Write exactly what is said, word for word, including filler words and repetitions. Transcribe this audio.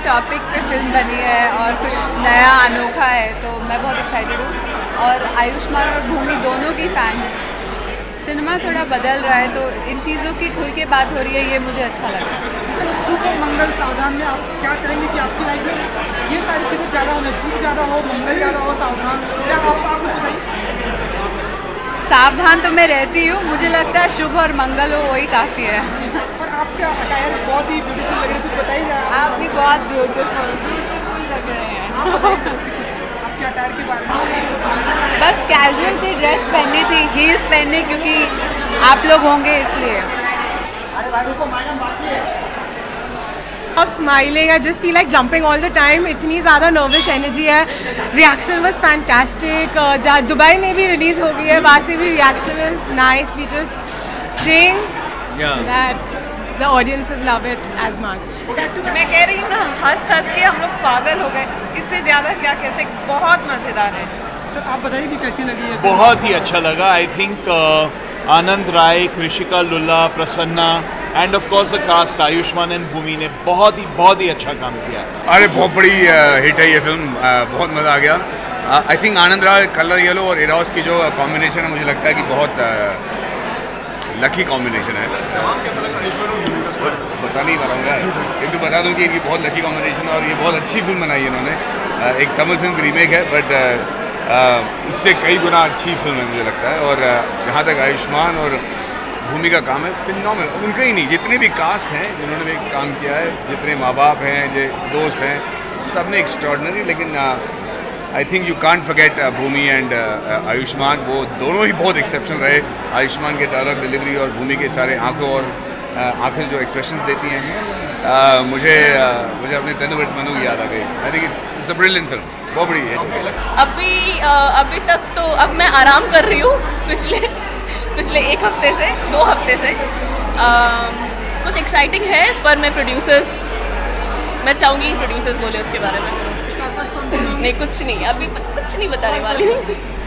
Topic पे film बनी है और कुछ नया अनोखा है, तो मैं बहुत एक्साइटेड हूँ और आयुष्मान और भूमि दोनों की फ़ैन हूँ। सिनेमा थोड़ा बदल रहा है तो इन चीज़ों की खुल के बात हो रही है, ये मुझे अच्छा लगा। शुभ और मंगल सावधान में आप क्या करेंगे कि आपकी लाइफ में ये सारी चीज़ें ज़्यादा होने, शुभ ज़्यादा हो, मंगल ज़्यादा हो, सावधान, क्या आप आप कुछ बताइए। सावधान तो मैं रहती हूँ, मुझे लगता है शुभ और मंगल हो वही काफ़ी है। और आपका अटायर बहुत ही ब्यूटीफुल लग रही है, कुछ बताइए जरा। आप भी बहुत ब्यूटीफुल ब्यूटीफुल लग रहे हैं। आप बताइए आपके अटायर के बारे में। बस कैजुअल सी ड्रेस पहननी थी, हील्स पहनने, क्योंकि आप लोग होंगे इसलिए। Of smiling, I just feel like jumping all the time. इतनी ज़्यादा nervous energy है. Reaction was fantastic. जहाँ दुबई में भी release हो गई है, वहाँ से भी reaction is nice. We just praying yeah. that the audiences love it as much. मैं कह रही हूँ ना, हंस हंस के हम लोग पागल हो गए, इससे ज़्यादा क्या कह सकते, बहुत मज़ेदार है। सर आप बताइए कि कैसी लगी है। बहुत ही अच्छा लगा। I think Anand Rai, Krishika Lulla, Prasanna and of course the cast Ayushmann and Bhumi ने बहुत ही बहुत ही अच्छा काम किया। अरे बहुत बड़ी हिट है ये फिल्म, बहुत मज़ा आ गया। I think Anand Rai, Colour Yellow और इरोस की जो कॉम्बिनेशन है, मुझे लगता है कि बहुत लकी कॉम्बिनेशन है। बता नहीं पाऊँगा, एक तो बता दूं कि इनकी बहुत लकी कॉम्बिनेशन है और ये बहुत अच्छी फिल्म बनाई है इन्होंने। एक तमिल फिल्म की रीमेक है, बट उससे कई गुना अच्छी फिल्म है मुझे लगता है। और यहाँ तक आयुष्मान और भूमि का काम है फिनोमिनल। उनका ही नहीं, जितने भी कास्ट हैं जिन्होंने भी काम किया है, जितने माँ बाप हैं, जो दोस्त हैं, सब ने एक्स्ट्रॉर्डनरी। लेकिन I think you can't forget Bhumi and Ayushmann, वो दोनों ही बहुत एक्सेप्शनल रहे। आयुष्मान के डायलॉग डिलीवरी और भूमि के सारे आंखों और आंखें जो एक्सप्रेशंस देती हैं, uh, मुझे uh, मुझे अपने तनु वर्ड्स मनु की याद आ गई। I think it's it's a brilliant film, बहुत बड़ी है। अभी uh, अभी तक तो अब मैं आराम कर रही हूँ पिछले पिछले एक हफ्ते से, दो हफ्ते से। uh, कुछ एक्साइटिंग है, पर मैं प्रोड्यूसर्स मैं चाहूँगी प्रोड्यूसर्स बोले उसके बारे में। नहीं, कुछ नहीं, अभी कुछ नहीं बताने वाली हूँ।